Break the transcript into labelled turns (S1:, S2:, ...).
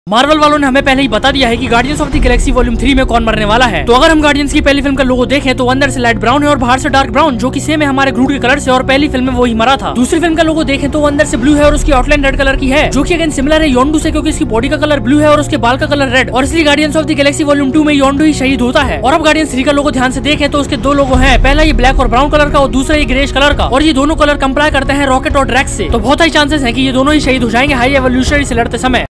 S1: Marvel वालों ने हमें पहले ही बता दिया है कि Guardians of the Galaxy volume 3 में कौन मरने वाला है। तो अगर हम गार्डियंस की पहली फिल्म का लोगो देखें तो अंदर से लाइट ब्राउन है और बाहर से डार्क ब्राउन, जो कि सेम है हमारे ग्रूट के कलर से, और पहली फिल्म में वही मरा था। दूसरी फिल्म का लोगो देखें तो अंदर से ब्लू है और उसकी आउटलाइन रेड कलर की है, जो कि अगेन सिमिलर है योंडू से, क्योंकि इसकी बॉडी का कलर ब्लू है और उसके बाल का कलर रेड, और इसलिए Guardians of the Galaxy volume 2 में योंडू ही शहीद होता है। और अब गार्डियंस 3 का लोगो ध्यान से देखें तो उसके दो लोगो हैं, पहला ये ब्लैक और ब्राउन कलर का और दूसरा ये ग्रेश कलर का, और ये दोनों कलर कंपेयर करते हैं रॉकेट और ड्रैक्स से। तो बहुत ही चांसेस है कि ये दोनों ही शहीद हो जाएंगे हाई एवोल्यूशनरी से लड़ते समय।